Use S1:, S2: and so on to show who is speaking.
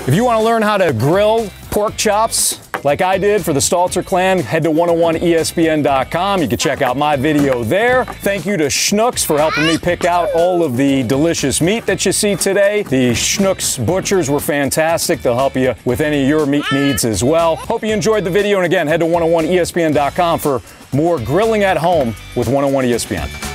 S1: If you want to learn how to grill pork chops like I did for the Stalter clan, head to 101ESPN.com. You can check out my video there. Thank you to Schnucks for helping me pick out all of the delicious meat that you see today. The Schnucks butchers were fantastic. They'll help you with any of your meat needs as well. Hope you enjoyed the video, and again, head to 101ESPN.com for more grilling at home with 101 ESPN.